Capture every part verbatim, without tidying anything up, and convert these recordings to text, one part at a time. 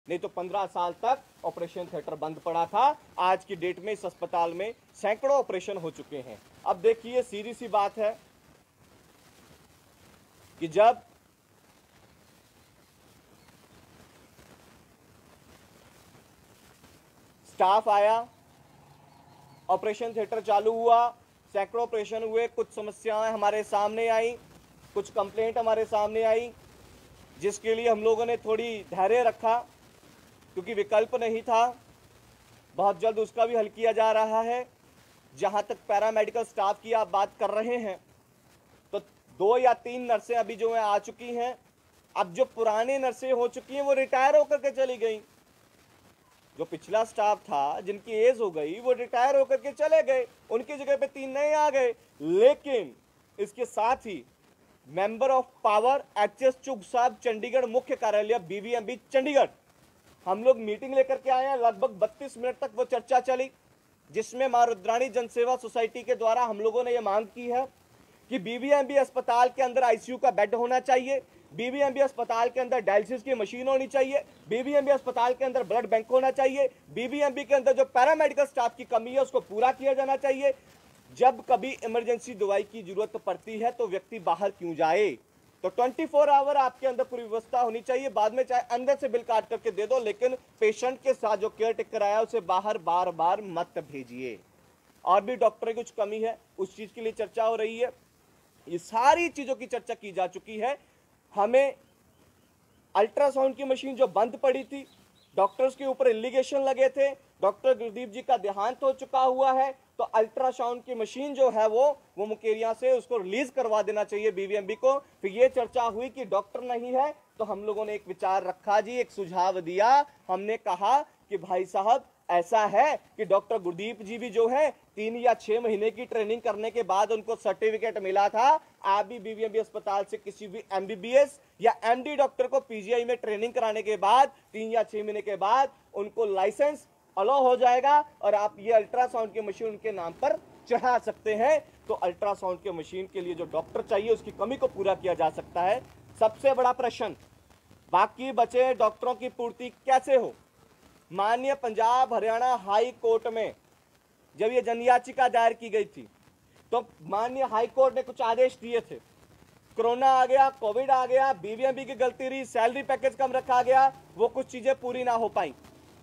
नहीं तो पंद्रह साल तक ऑपरेशन थिएटर बंद पड़ा था। आज की डेट में इस अस्पताल में सैकड़ों ऑपरेशन हो चुके हैं। अब देखिए, सीधी सी बात है कि जब स्टाफ आया, ऑपरेशन थिएटर चालू हुआ, सैकड़ों ऑपरेशन हुए, कुछ समस्याएं हमारे सामने आई, कुछ कंप्लेंट हमारे सामने आई, जिसके लिए हम लोगों ने थोड़ी धैर्य रखा क्योंकि विकल्प नहीं था। बहुत जल्द उसका भी हल किया जा रहा है। जहां तक पैरामेडिकल स्टाफ की आप बात कर रहे हैं, तो दो या तीन नर्सें अभी जो है आ चुकी हैं। अब जो पुरानी नर्सें हो चुकी हैं वो रिटायर होकर के चली गई। जो पिछला स्टाफ था, जिनकी एज हो गई, वो रिटायर होकर के चले गए, उनकी जगह पे तीन नए आ गए। लेकिन इसके साथ ही member of power H S Chugh साहब, चंडीगढ़ मुख्य कार्यालय बीवीएमबी चंडीगढ़, हम लोग मीटिंग लेकर के आए हैं। लगभग बत्तीस मिनट तक वो चर्चा चली, जिसमें मां रुद्राणी जनसेवा सोसाइटी के द्वारा हम लोगों ने ये मांग की है कि बीवीएमबी अस्पताल के अंदर आईसीयू का बेड होना चाहिए, बीवीएमबी अस्पताल के अंदर डायलिसिस की मशीन होनी चाहिए, बीवीएमबी अस्पताल के अंदर ब्लड बैंक होना चाहिए, बीवीएमबी के अंदर जो पैरामेडिकल स्टाफ की कमी है उसको पूरा किया जाना चाहिए। जब कभी इमरजेंसी दवाई की जरूरत पड़ती है तो व्यक्ति बाहर क्यों जाए? तो चौबीस आवर आपके अंदर पूरी व्यवस्था होनी चाहिए। बाद में चाहे अंदर से बिल काट करके दे दो, लेकिन पेशेंट के साथ जो केयर टेकर आया उसे बाहर बार बार मत भेजिए। और भी डॉक्टर की कुछ कमी है, उस चीज के लिए चर्चा हो रही है। ये सारी चीजों की चर्चा की जा चुकी है। हमें अल्ट्रासाउंड की मशीन जो बंद पड़ी थी, डॉक्टर्स के ऊपर एलिगेशन लगे थे, डॉक्टर गुरदीप जी का देहांत हो चुका हुआ है, तो अल्ट्रासाउंड की मशीन जो है वो वो मुकेरिया से उसको रिलीज करवा देना चाहिए बीवीएमबी को। फिर ये चर्चा हुई कि डॉक्टर नहीं है, तो हम लोगों ने एक विचार रखा जी, एक सुझाव दिया। हमने कहा कि भाई साहब ऐसा है कि डॉक्टर गुरदीप जी भी जो है तीन या छह महीने की ट्रेनिंग करने के बाद उनको सर्टिफिकेट मिला था। आप भी बीवीएमबी अस्पताल से किसी भी एमबीबीएस या एमडी डॉक्टर को पीजीआई में ट्रेनिंग कराने के बाद तीन या छह महीने के बाद उनको लाइसेंस अलाउ हो जाएगा और आप ये अल्ट्रासाउंड की मशीन उनके नाम पर चढ़ा सकते हैं। तो अल्ट्रासाउंड की मशीन के लिए जो डॉक्टर चाहिए उसकी कमी को पूरा किया जा सकता है। सबसे बड़ा प्रश्न, बाकी बचे डॉक्टरों की पूर्ति कैसे हो? माननीय पंजाब हरियाणा हाई कोर्ट में जब ये जन याचिका दायर की गई थी तो माननीय हाई कोर्ट ने कुछ आदेश दिए थे। कोरोना आ गया, कोविड आ गया, बीवीएमबी की गलती रही, सैलरी पैकेज कम रखा गया, वो कुछ चीजें पूरी ना हो पाई,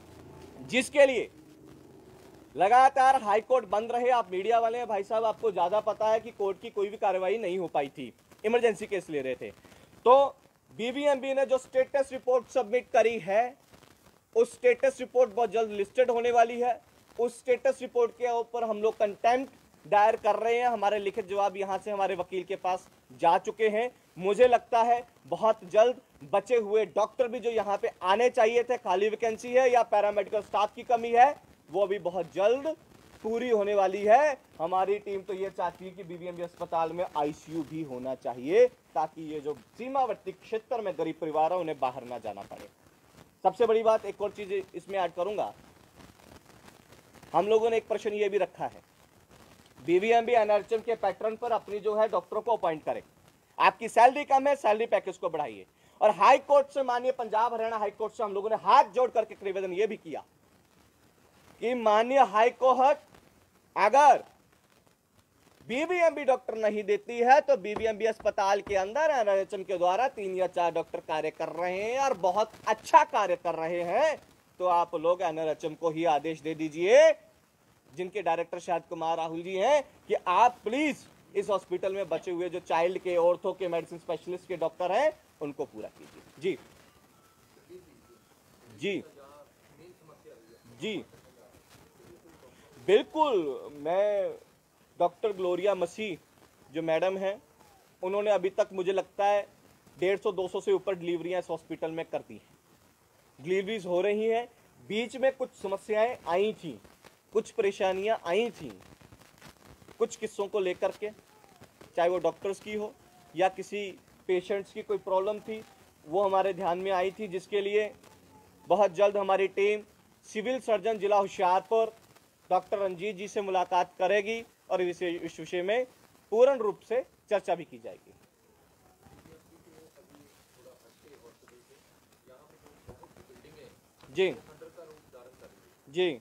जिसके लिए लगातार हाई कोर्ट बंद रहे। आप मीडिया वाले हैं भाई साहब, आपको ज्यादा पता है कि कोर्ट की कोई भी कार्रवाई नहीं हो पाई थी, इमरजेंसी केस ले रहे थे। तो बीवीएमबी ने जो स्टेटस रिपोर्ट सबमिट करी है, उस स्टेटस रिपोर्ट बहुत जल्द लिस्टेड होने वाली है। उस स्टेटस रिपोर्ट के ऊपर हम लोग कंटेम्प्ट दायर कर रहे हैं। हमारे लिखित जवाब यहां से हमारे वकील के पास जा चुके हैं। मुझे लगता है बहुत जल्द बचे हुए डॉक्टर भी जो यहां पे आने चाहिए थे, खाली वैकेंसी है या पैरामेडिकल स्टाफ की कमी है, वो भी बहुत जल्द पूरी होने वाली है। हमारी टीम तो ये चाहती है कि बीवीएमबी अस्पताल में आईसीयू भी होना चाहिए, ताकि ये जो सीमावर्ती क्षेत्र में गरीब परिवार है उन्हें बाहर ना जाना पड़े। सबसे बड़ी बात, एक और चीज इसमें ऐड करूंगा, हम लोगों ने एक प्रश्न ये भी रखा है, बीवीएमबी एनआरएचएम के पैटर्न पर अपनी जो है डॉक्टरों को अपॉइंट करें। आपकी सैलरी कम है, सैलरी पैकेज को बढ़ाइए। और हाई कोर्ट से, माननीय पंजाब हरियाणा हाई कोर्ट से हम लोगों ने हाथ जोड़ करके निवेदन यह भी किया कि माननीय हाई कोर्ट अगर बीवीएमबी डॉक्टर नहीं देती है तो बीवीएमबी अस्पताल के अंदर एनआरएचएम के द्वारा तीन या चार डॉक्टर कार्य कर रहे हैं और बहुत अच्छा कार्य कर रहे हैं, तो आप लोग एनआरएचएम को ही आदेश दे दीजिए, जिनके डायरेक्टर शायद कुमार राहुल जी हैं, कि आप प्लीज इस हॉस्पिटल में बचे हुए जो चाइल्ड के, ऑर्थो के, मेडिसिन स्पेशलिस्ट के डॉक्टर हैं उनको पूरा कीजिए। जी जी जी बिल्कुल। मैं डॉक्टर ग्लोरिया मसीह जो मैडम हैं, उन्होंने अभी तक मुझे लगता है डेढ़ सौ दो सौ से ऊपर डिलीवरियां इस हॉस्पिटल में कर दी हैं। डिलीवरीज हो रही हैं। बीच में कुछ समस्याएं आई थी, कुछ परेशानियां आई थी, कुछ किस्सों को लेकर के, चाहे वो डॉक्टर्स की हो या किसी पेशेंट्स की कोई प्रॉब्लम थी, वो हमारे ध्यान में आई थी, जिसके लिए बहुत जल्द हमारी टीम सिविल सर्जन जिला होशियारपुर डॉक्टर रंजीत जी से मुलाकात करेगी और इस विषय में पूर्ण रूप से चर्चा भी की जाएगी। जी जी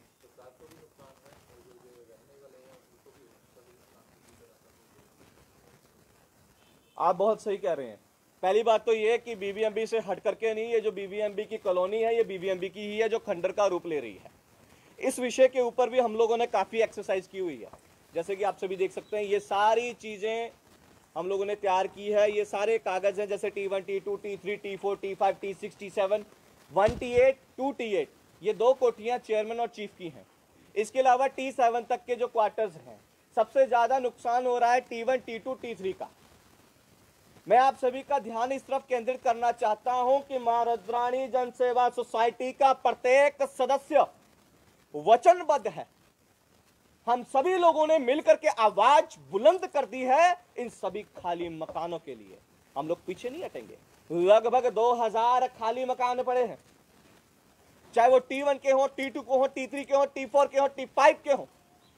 आप बहुत सही कह रहे हैं। पहली बात तो ये कि बीबीएमबी से हट करके नहीं, ये जो बीबीएमबी की कॉलोनी है ये बीबीएमबी की ही है जो खंडर का रूप ले रही है। इस विषय के ऊपर भी हम लोगों ने काफ़ी एक्सरसाइज की हुई है। जैसे कि आप सभी देख सकते हैं ये सारी चीज़ें हम लोगों ने तैयार की है। ये सारे कागज़ हैं जैसे T one T two T three T four T five T six T seven one T eight two T eight ये दो कोठियाँ चेयरमैन और चीफ की हैं। इसके अलावा टी सेवन तक के जो क्वार्टर्स हैं, सबसे ज़्यादा नुकसान हो रहा है T one T two T three का। मैं आप सभी का ध्यान इस तरफ केंद्रित करना चाहता हूं कि मां रुद्राणी जन सेवा सोसाइटी का प्रत्येक सदस्य वचनबद्ध है। हम सभी लोगों ने मिलकर के आवाज बुलंद कर दी है इन सभी खाली मकानों के लिए। हम लोग पीछे नहीं हटेंगे। लगभग दो हजार खाली मकान पड़े हैं, चाहे वो टी वन के हो, टी टू को हो, टी थ्री के हो, टी फोर के हो, टी फाइव के हो।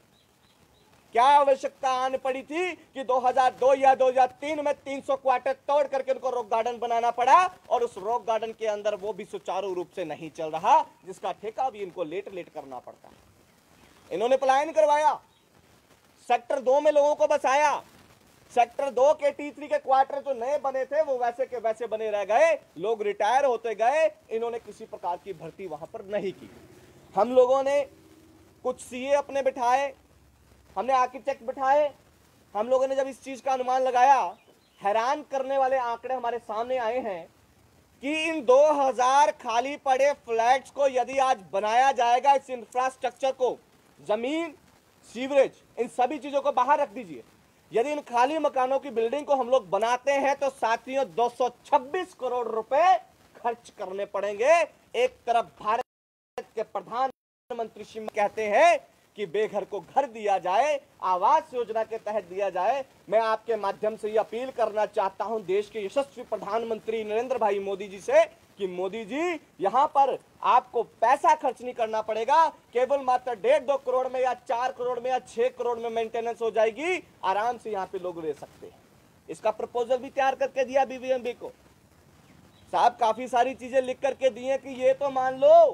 क्या आवश्यकता आने पड़ी थी कि दो हज़ार दो या दो हज़ार तीन में तीन सौ क्वार्टर तोड़ करके उनको रॉक गार्डन बनाना पड़ा, और उस रॉक गार्डन के अंदर वो भी सुचारू रूप से नहीं चल रहा, जिसका ठेका भी इनको लेट लेट करना पड़ता है। इन्होंने पलायन करवाया, सेक्टर दो में लोगों को बसाया। सेक्टर दो के टी थ्री के क्वार्टर जो नए बने थे वो वैसे के वैसे बने रह गए, लोग रिटायर होते गए। इन्होंने किसी प्रकार की भर्ती वहां पर नहीं की। हम लोगों ने कुछ सीए अपने बिठाए, हमने आर्किटेक्ट बिठाए। हम लोगों ने जब इस चीज का अनुमान लगाया, हैरान करने वाले आंकड़े हमारे सामने आए हैं कि इन दो हज़ार खाली पड़े फ्लैट्स को यदि आज बनाया जाएगा, इस इंफ्रास्ट्रक्चर को, जमीन, सीवरेज, इन सभी चीजों को बाहर रख दीजिए, यदि इन खाली मकानों की बिल्डिंग को हम लोग बनाते हैं तो साथियों दो सौ छब्बीस करोड़ रुपए खर्च करने पड़ेंगे। एक तरफ भारत के प्रधानमंत्री श्री कहते हैं कि बेघर को घर दिया जाए, आवास योजना के तहत दिया जाए। मैं आपके माध्यम से ये अपील करना चाहता हूं देश के यशस्वी प्रधानमंत्री नरेंद्र भाई मोदी जी से कि मोदी जी, यहां पर आपको पैसा खर्च नहीं करना पड़ेगा, केवल मात्र डेढ़ दो करोड़ में या चार करोड़ में या छह करोड़ में मेंटेनेंस हो जाएगी, आराम से यहां पे लोग रह सकते हैं। इसका प्रपोजल भी तैयार करके दिया बीबीएमबी को। साहब काफी सारी चीजें लिख करके दी है कि ये तो मान लो।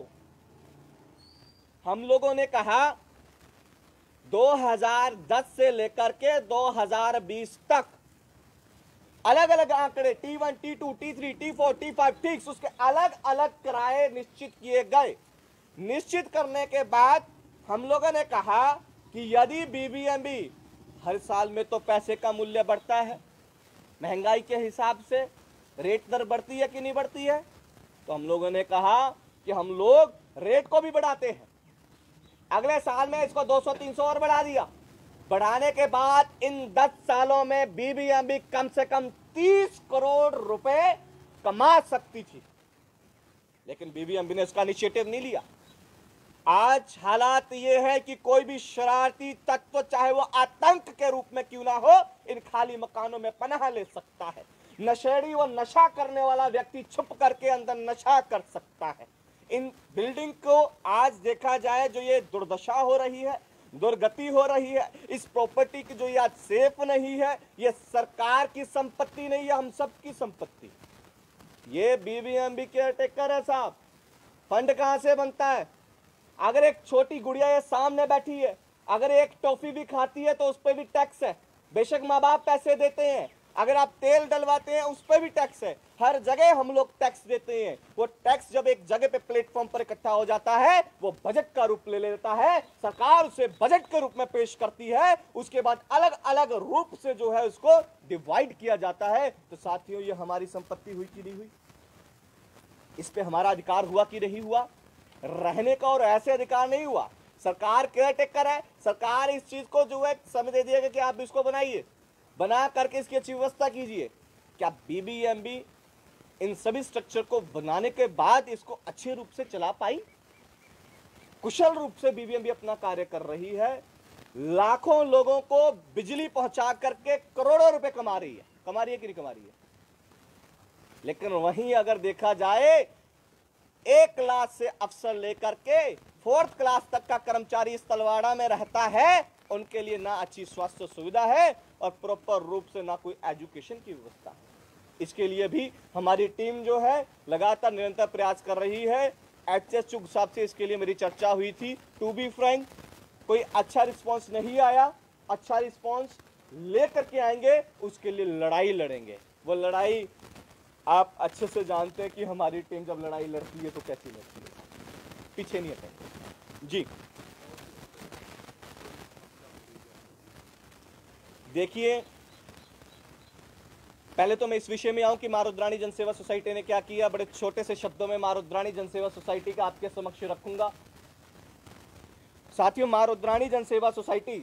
हम लोगों ने कहा दो हज़ार दस से लेकर के दो हज़ार बीस तक अलग अलग आंकड़े T one, T two, T three, T four, T five, ठीक उसके अलग अलग किराए निश्चित किए गए। निश्चित करने के बाद हम लोगों ने कहा कि यदि बीबीएमबी, हर साल में तो पैसे का मूल्य बढ़ता है, महंगाई के हिसाब से रेट दर बढ़ती है कि नहीं बढ़ती है, तो हम लोगों ने कहा कि हम लोग रेट को भी बढ़ाते हैं। अगले साल में इसको दो सौ तीन सौ और बढ़ा दिया। बढ़ाने के बाद इन दस सालों में बीबीएमबी कम से कम तीस करोड़ रुपए कमा सकती थी, लेकिन बीबीएमबी ने इसका इनिशिएटिव नहीं लिया। आज हालात ये है कि कोई भी शरारती तत्व, चाहे वो आतंक के रूप में क्यों ना हो, इन खाली मकानों में पनाह ले सकता है। नशेड़ी व नशा करने वाला व्यक्ति छुप करके अंदर नशा कर सकता है। इन बिल्डिंग को आज देखा जाए, जो ये दुर्दशा हो रही है, दुर्गति हो रही है, इस प्रॉपर्टी की जो ये आज सेफ नहीं है, ये सरकार की संपत्ति नहीं है, हम सब की संपत्ति। ये बीबीएमबी के टेकर है साहब। फंड कहां से बनता है? अगर एक छोटी गुड़िया ये सामने बैठी है, अगर एक टॉफी भी खाती है तो उस पर भी टैक्स है। बेशक माँ बाप पैसे देते हैं, अगर आप तेल डलवाते हैं उस पर भी टैक्स है। हर जगह हम लोग टैक्स देते हैं। वो टैक्स जब एक जगह पे प्लेटफॉर्म पर इकट्ठा हो जाता है, वो बजट का रूप ले लेता है। सरकार उसे बजट के रूप में पेश करती है, उसके बाद अलग अलग रूप से जो है उसको डिवाइड किया जाता है। तो साथियों, ये हमारी संपत्ति हुई कि नहीं हुई? इस पे हमारा अधिकार हुआ कि नहीं हुआ? रहने का और ऐसे अधिकार नहीं हुआ। सरकार केयर टेकर है, सरकार इस चीज को जो है समय दे दिएगा कि आप इसको बनाइए, बना करके इसकी अच्छी व्यवस्था कीजिए। क्या बीबीएमबी इन सभी स्ट्रक्चर को बनाने के बाद इसको अच्छे रूप से चला पाई? कुशल रूप से बीबीएमबी अपना कार्य कर रही है। लाखों लोगों को बिजली पहुंचा करके करोड़ों रुपए कमा रही है। कमा रही है कि नहीं कमा रही है? लेकिन वहीं अगर देखा जाए, एक क्लास से अफसर लेकर के फोर्थ क्लास तक का कर्मचारी इस तलवाड़ा में रहता है, उनके लिए ना अच्छी स्वास्थ्य सुविधा है और प्रॉपर रूप से ना कोई एजुकेशन की व्यवस्था है। इसके लिए भी हमारी टीम जो है लगातार निरंतर प्रयास कर रही है। एच एस चुग साहब से इसके लिए मेरी चर्चा हुई थी। टू बी फ्रैंक, कोई अच्छा रिस्पॉन्स नहीं आया। अच्छा रिस्पॉन्स लेकर के आएंगे, उसके लिए लड़ाई लड़ेंगे। वो लड़ाई आप अच्छे से जानते हैं कि हमारी टीम जब लड़ाई लड़ती है तो कैसी लड़ती है, पीछे नहीं हटेंगे जी। देखिए, पहले तो मैं इस विषय में आऊं कि माँ रुद्राणी जनसेवा सोसाइटी ने क्या किया। बड़े छोटे से शब्दों में माँ रुद्राणी जनसेवा सोसाइटी का आपके समक्ष रखूंगा। साथियों, माँ रुद्राणी जनसेवा सोसाइटी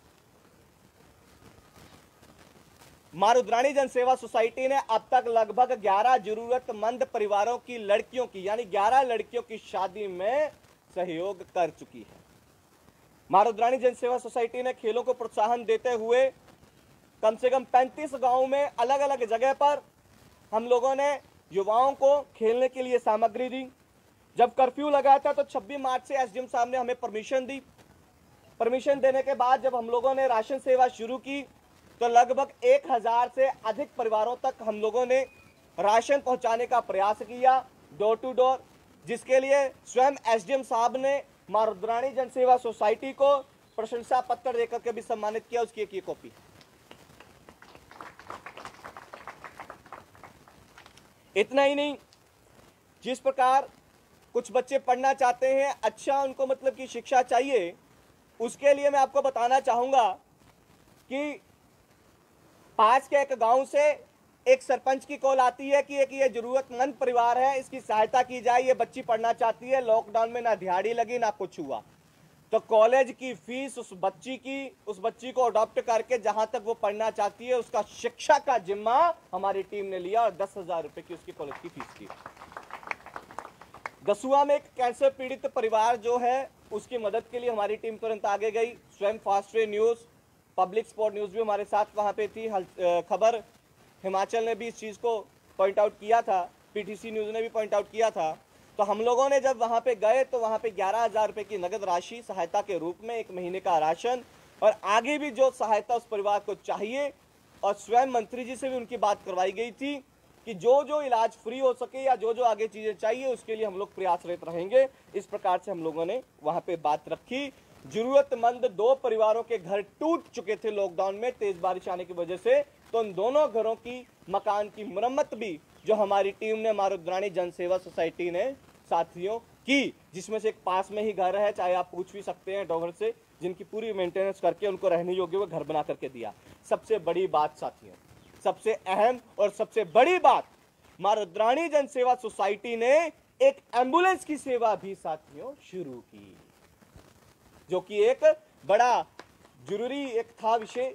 माँ रुद्राणी जनसेवा सोसाइटी ने अब तक लगभग ग्यारह जरूरतमंद परिवारों की लड़कियों की यानी ग्यारह लड़कियों की शादी में सहयोग कर चुकी है। माँ रुद्राणी जनसेवा सोसाइटी ने खेलों को प्रोत्साहन देते हुए कम से कम पैंतीस गांवों में अलग अलग जगह पर हम लोगों ने युवाओं को खेलने के लिए सामग्री दी। जब कर्फ्यू लगा था तो छब्बीस मार्च से एसडीएम साहब ने हमें परमिशन दी। परमिशन देने के बाद जब हम लोगों ने राशन सेवा शुरू की तो लगभग एक हजार से अधिक परिवारों तक हम लोगों ने राशन पहुंचाने का प्रयास किया, डोर टू डोर, जिसके लिए स्वयं एसडीएम साहब ने माँ रुद्राणी जनसेवा सोसाइटी को प्रशंसा पत्र देकर के भी सम्मानित किया। उसकी एक कॉपी। इतना ही नहीं, जिस प्रकार कुछ बच्चे पढ़ना चाहते हैं, अच्छा उनको मतलब कि शिक्षा चाहिए, उसके लिए मैं आपको बताना चाहूंगा कि पास के एक गांव से एक सरपंच की कॉल आती है कि एक ये जरूरतमंद परिवार है, इसकी सहायता की जाए, ये बच्ची पढ़ना चाहती है, लॉकडाउन में ना दिहाड़ी लगी ना कुछ हुआ। तो कॉलेज की फीस उस बच्ची की उस बच्ची को अडॉप्ट करके जहां तक वो पढ़ना चाहती है उसका शिक्षा का जिम्मा हमारी टीम ने लिया और दस हजार रुपए की उसकी कॉलेज की फीस की। दसुआ में एक कैंसर पीड़ित परिवार जो है, उसकी मदद के लिए हमारी टीम तुरंत आगे गई। स्वयं fast way news, public spot news भी हमारे साथ वहां पे थी। खबर हिमाचल ने भी इस चीज को पॉइंट आउट किया था, पीटीसी न्यूज ने भी पॉइंट आउट किया था। तो हम लोगों ने जब वहां पे गए तो वहां पे ग्यारह हजार रुपए की नगद राशि सहायता के रूप में, एक महीने का राशन और आगे भी जो सहायता उस परिवार को चाहिए, और स्वयं मंत्री जी से भी उनकी बात करवाई गई थी कि जो जो इलाज फ्री हो सके या जो जो आगे चीजें चाहिए उसके लिए हम लोग प्रयासरत रहेंगे। इस प्रकार से हम लोगों ने वहां पे बात रखी। जरूरतमंद दो परिवारों के घर टूट चुके थे लॉकडाउन में तेज बारिश आने की वजह से, तो उन दोनों घरों की मकान की मरम्मत भी जो हमारी टीम ने माँ रुद्राणी जनसेवा सोसाइटी ने साथियों की, जिसमें से एक पास में ही घर है, चाहे आप पूछ भी सकते हैं डॉगर से, जिनकी पूरी मेंटेनेंस करके उनको रहने योग्य वो घर बना करके दिया। सबसे बड़ी बात साथियों, सबसे अहम और सबसे बड़ी बात, माँ रुद्राणी जनसेवा सोसाइटी ने एक एम्बुलेंस की सेवा भी साथियों शुरू की, जो कि एक बड़ा जरूरी एक था विषय।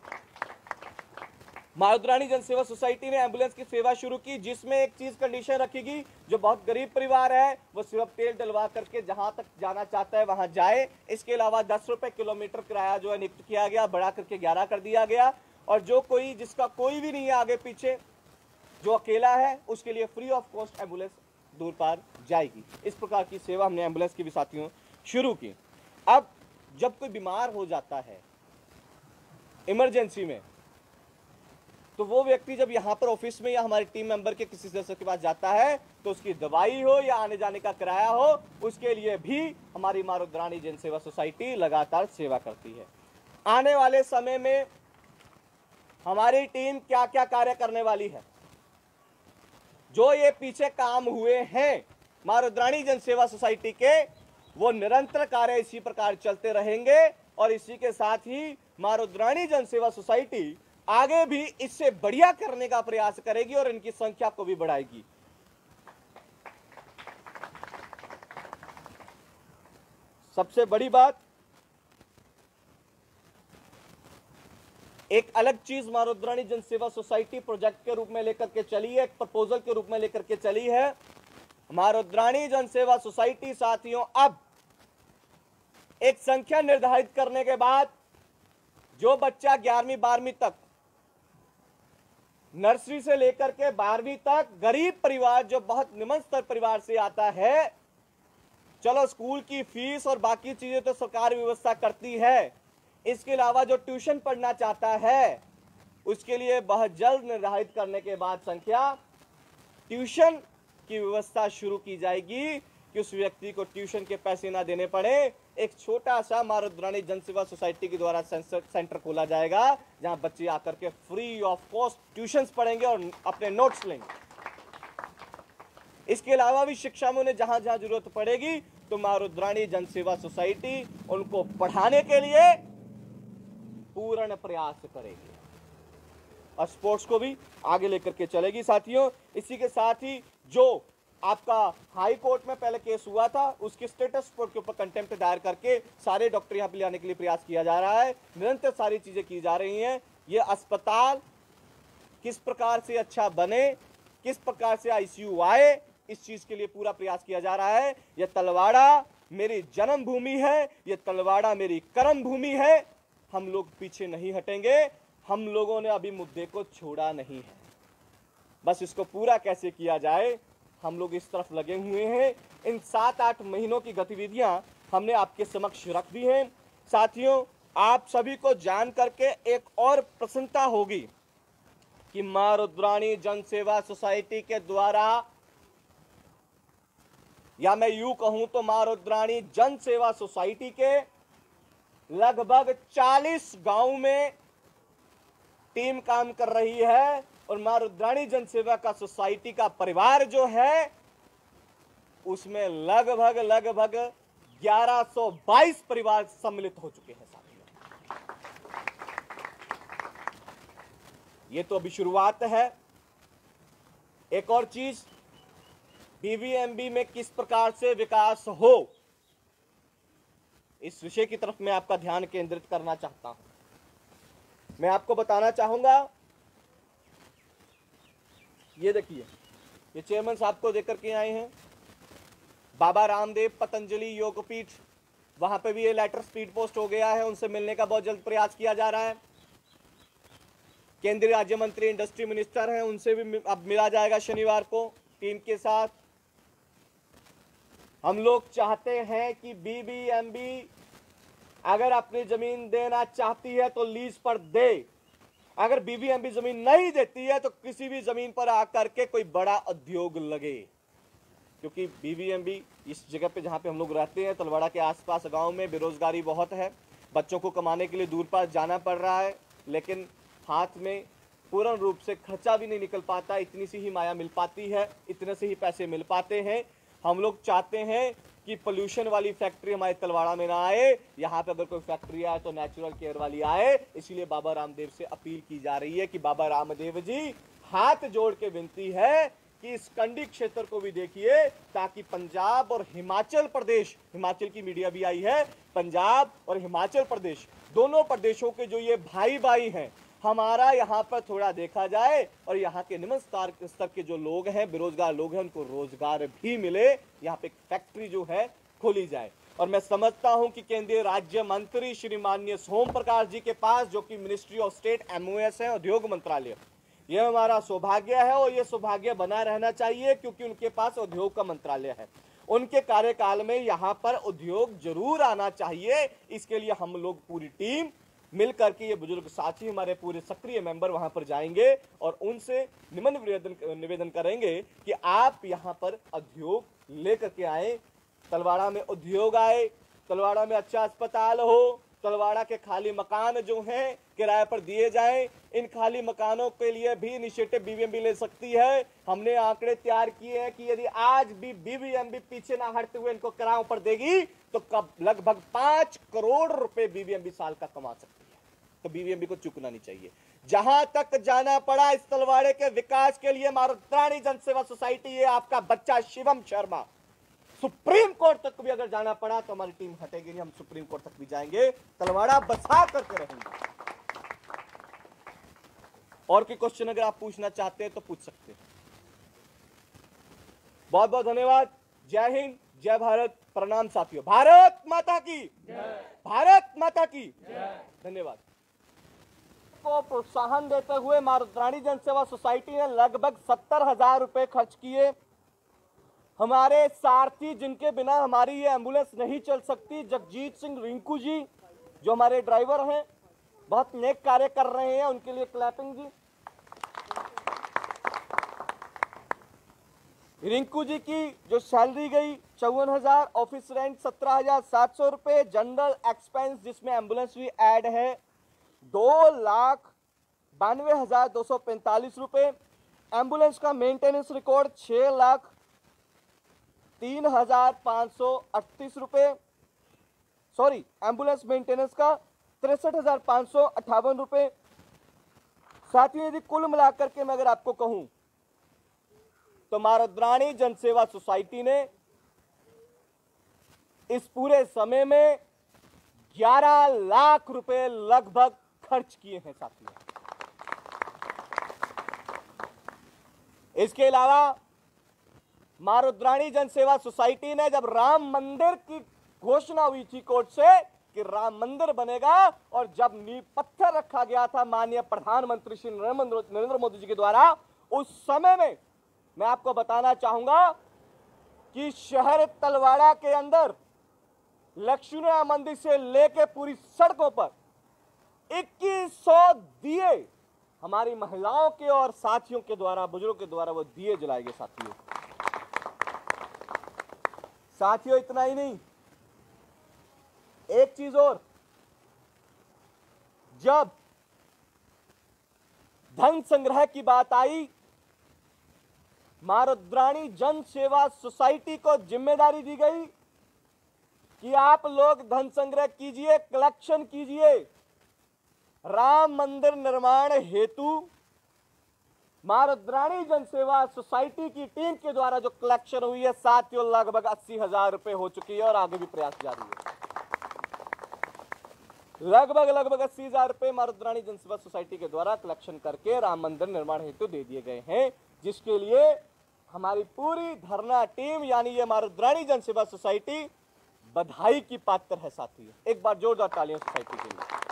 माँ रुद्राणी जनसेवा सोसाइटी ने एम्बुलेंस की सेवा शुरू की, जिसमें एक चीज कंडीशन रखेगी, जो बहुत गरीब परिवार है वो सिर्फ तेल डलवा करके जहां तक जाना चाहता है वहां जाए। इसके अलावा दस रुपए किलोमीटर किराया जो है नियुक्त किया गया, बढ़ा करके ग्यारह कर दिया गया। और जो कोई जिसका कोई भी नहीं है आगे पीछे, जो अकेला है, उसके लिए फ्री ऑफ कॉस्ट एम्बुलेंस दूर पार जाएगी। इस प्रकार की सेवा हमने एम्बुलेंस की भी साथियों शुरू की। अब जब कोई बीमार हो जाता है इमरजेंसी में, तो वो व्यक्ति जब यहाँ पर ऑफिस में या हमारे टीम मेंबर के किसी सदस्य के पास जाता है तो उसकी दवाई हो या आने जाने का किराया हो, उसके लिए भी हमारी माँ रुद्राणी जनसेवा सोसाइटी लगातार सेवा करती है। आने वाले समय में हमारी टीम क्या क्या कार्य करने वाली है, जो ये पीछे काम हुए हैं माँ रुद्राणी जनसेवा सोसाइटी के, वो निरंतर कार्य इसी प्रकार चलते रहेंगे। और इसी के साथ ही माँ रुद्राणी जनसेवा सोसाइटी आगे भी इससे बढ़िया करने का प्रयास करेगी और इनकी संख्या को भी बढ़ाएगी। सबसे बड़ी बात, एक अलग चीज माँ रुद्राणी जनसेवा सोसाइटी प्रोजेक्ट के रूप में लेकर के चली है, एक प्रपोजल के रूप में लेकर के चली है। माँ रुद्राणी जनसेवा सोसाइटी साथियों अब एक संख्या निर्धारित करने के बाद जो बच्चा ग्यारहवीं बारहवीं तक, नर्सरी से लेकर के बारहवीं तक गरीब परिवार, जो बहुत निम्न स्तर परिवार से आता है, चलो स्कूल की फीस और बाकी चीजें तो सरकार व्यवस्था करती है, इसके अलावा जो ट्यूशन पढ़ना चाहता है उसके लिए बहुत जल्द निर्धारित करने के बाद संख्या ट्यूशन की व्यवस्था शुरू की जाएगी। कि उस व्यक्ति को ट्यूशन के पैसे ना देने पड़े, एक छोटा सा माँ रुद्राणी जन सेवा सोसाइटी के द्वारा सेंटर खोला जाएगा जहां बच्चे आकर के फ्री ऑफ कॉस्ट ट्यूशंस पढ़ेंगे और अपने नोट्स लेंगे। इसके अलावा भी शिक्षा में उन्हें जहां जहां जरूरत पड़ेगी तो माँ रुद्राणी जन सेवा सोसाइटी उनको पढ़ाने के लिए पूर्ण प्रयास करेगी और स्पोर्ट्स को भी आगे लेकर के चलेगी। साथियों, इसी के साथ ही जो आपका हाई कोर्ट में पहले केस हुआ था उसके स्टेटस कोर्ट के ऊपर कंटेम्प्ट दायर करके सारे डॉक्टर यहां पर लाने के लिए प्रयास किया जा रहा है। निरंतर सारी चीजें की जा रही हैं। ये अस्पताल किस प्रकार से अच्छा बने, किस प्रकार से आईसीयू आए, इस चीज के लिए पूरा प्रयास किया जा रहा है। यह तलवाड़ा मेरी जन्मभूमि है, यह तलवाड़ा मेरी कर्म भूमि है। हम लोग पीछे नहीं हटेंगे। हम लोगों ने अभी मुद्दे को छोड़ा नहीं है, बस इसको पूरा कैसे किया जाए हम लोग इस तरफ लगे हुए हैं। इन सात आठ महीनों की गतिविधियां हमने आपके समक्ष रख दी हैं। साथियों, आप सभी को जान करके एक और प्रसन्नता होगी कि मां रुद्राणी जन सेवा सोसाइटी के द्वारा, या मैं यूं कहूं तो मां रुद्राणी जन सेवा सोसाइटी के लगभग चालीस गांव में टीम काम कर रही है और मां रुद्राणी जन सेवा का सोसाइटी का परिवार जो है उसमें लगभग लगभग ग्यारह सौ बाईस परिवार सम्मिलित हो चुके हैं। साथियों, ये तो अभी शुरुआत है। एक और चीज, बीबीएमबी में किस प्रकार से विकास हो, इस विषय की तरफ मैं आपका ध्यान केंद्रित करना चाहता हूं। मैं आपको बताना चाहूंगा, ये देखिए, ये चेयरमैन साहब को देकर के आए हैं, बाबा रामदेव पतंजलि योगपीठ, वहां पे भी ये लेटर स्पीड पोस्ट हो गया है, उनसे मिलने का बहुत जल्द प्रयास किया जा रहा है। केंद्रीय राज्य मंत्री इंडस्ट्री मिनिस्टर हैं, उनसे भी अब मिला जाएगा शनिवार को टीम के साथ। हम लोग चाहते हैं कि बीबीएमबी अगर अपनी जमीन देना चाहती है तो लीज पर दे, अगर बीबीएमबी जमीन नहीं देती है तो किसी भी जमीन पर आकर के कोई बड़ा उद्योग लगे, क्योंकि बीबीएमबी इस जगह पे जहां पे हम लोग रहते हैं तलवाड़ा के आसपास गांव में बेरोजगारी बहुत है, बच्चों को कमाने के लिए दूर पास जाना पड़ रहा है, लेकिन हाथ में पूर्ण रूप से खर्चा भी नहीं निकल पाता, इतनी सी ही माया मिल पाती है, इतने से ही पैसे मिल पाते हैं। हम लोग चाहते हैं कि पोल्यूशन वाली फैक्ट्री हमारे तलवाड़ा में ना आए, यहाँ पे अगर कोई फैक्ट्री आए तो नेचुरल केयर वाली आए। इसीलिए बाबा रामदेव से अपील की जा रही है कि बाबा रामदेव जी, हाथ जोड़ के विनती है कि इस कंडी क्षेत्र को भी देखिए, ताकि पंजाब और हिमाचल प्रदेश, हिमाचल की मीडिया भी आई है, पंजाब और हिमाचल प्रदेश दोनों प्रदेशों के जो ये भाई भाई हैं, हमारा यहाँ पर थोड़ा देखा जाए और यहाँ के निम्न स्तर के जो लोग हैं, बेरोजगार लोग हैं, उनको रोजगार भी मिले, यहाँ पे एक फैक्ट्री जो है खोली जाए। और मैं समझता हूं कि केंद्रीय राज्य मंत्री श्री माननीय सोम प्रकाश जी के पास, जो कि मिनिस्ट्री ऑफ स्टेट एमओएस है, उद्योग मंत्रालय, यह हमारा सौभाग्य है और यह सौभाग्य बना रहना चाहिए, क्योंकि उनके पास उद्योग का मंत्रालय है। उनके कार्यकाल में यहाँ पर उद्योग जरूर आना चाहिए। इसके लिए हम लोग पूरी टीम मिल करके, ये बुजुर्ग साथी हमारे पूरे सक्रिय मेंबर वहां पर जाएंगे और उनसे निम्न निवेदन निवेदन करेंगे कि आप यहां पर उद्योग लेकर के आए, तलवाड़ा में उद्योग आए, तलवाड़ा में अच्छा अस्पताल हो, तलवाड़ा के खाली मकान जो हैं किराए पर दिए जाएं। इन खाली मकानों के लिए भी इनिशिएटिव बीबीएमबी ले सकती है। हमने आंकड़े तैयार किए हैं कि यदि आज भी बीबीएमबी पीछे ना हटते हुए इनको किरायों पर देगी तो कब लगभग पांच करोड़ रुपए बीबीएमबी साल का कमा सकती है। तो बीबीएमबी को चूकना नहीं चाहिए। जहां तक जाना पड़ा इस तलवाड़े के विकास के लिए, मां रुद्राणी जन सेवा सोसाइटी, ये आपका बच्चा शिवम शर्मा, सुप्रीम कोर्ट तक भी अगर जाना पड़ा तो हमारी टीम हटेगी नहीं, हम सुप्रीम कोर्ट तक भी जाएंगे, तलवाड़ा बसा करके रहेंगे। और कोई क्वेश्चन अगर आप पूछना चाहते हैं तो पूछ सकते हैं। बहुत बहुत धन्यवाद। जय हिंद, जय भारत, प्रणाम साथियों। भारत माता की जय, भारत माता की जय। धन्यवाद। को प्रोत्साहन देते हुए मां रुद्राणी जन सेवा सोसाइटी ने लगभग सत्तर हजार रुपए खर्च किए। हमारे सारथी जिनके बिना हमारी ये एम्बुलेंस नहीं चल सकती, जगजीत सिंह रिंकू जी जो हमारे ड्राइवर हैं, बहुत नेक कार्य कर रहे हैं, उनके लिए क्लैपिंग जी। रिंकू जी की जो सैलरी गई चौवन हजार, ऑफिस रेंट सत्रह हजार सात सौ रुपए, जनरल एक्सपेंस जिसमें एम्बुलेंस भी ऐड है दो लाख बानवे हजार दो सौ पैंतालीस रुपए, एम्बुलेंस का मेंटेनेंस रिकॉर्ड छह लाख तीन हजार पांच सौ अड़तीस रुपए, सॉरी एम्बुलेंस मेंटेनेंस का तिरसठ हजार पांच सौ अट्ठावन रुपए। साथियों, यदि कुल मिलाकर के मैं अगर आपको कहूं तो मारुद्राणी जनसेवा सोसाइटी ने इस पूरे समय में ग्यारह लाख रुपए लगभग खर्च किए हैं साथियों। इसके अलावा मारुद्राणी जनसेवा सोसाइटी ने जब राम मंदिर की घोषणा हुई थी कोर्ट से कि राम मंदिर बनेगा, और जब नींव पत्थर रखा गया था माननीय प्रधानमंत्री श्री नरेंद्र मोदी जी के द्वारा, उस समय में मैं आपको बताना चाहूंगा कि शहर तलवाड़ा के अंदर लक्ष्मी मंदिर से लेकर पूरी सड़कों पर इक्कीस सौ दिए हमारी महिलाओं के और साथियों के द्वारा, बुजुर्गों के द्वारा वो दिए जलाए गए साथियों। साथियों, इतना ही नहीं, एक चीज और, जब धन संग्रह की बात आई, मारुद्राणी जन सेवा सोसाइटी को जिम्मेदारी दी गई कि आप लोग धन संग्रह कीजिए, कलेक्शन कीजिए। राम मंदिर निर्माण हेतु मारुद्राणी जन सेवा सोसाइटी की टीम के द्वारा जो कलेक्शन हुई है साथियों, लगभग अस्सी हजार रुपए हो चुकी है और आगे भी प्रयास जारी है। लगभग लगभग अस्सी हजार रुपए मारुद्राणी जन सेवा सोसाइटी के द्वारा कलेक्शन करके राम मंदिर निर्माण हेतु दे दिए गए हैं, जिसके लिए हमारी पूरी धरना टीम यानी ये मारुद्राणी जन सेवा सोसाइटी बधाई की पात्र है साथियों। एक बार जोरदार तालियां सोसाइटी के लिए।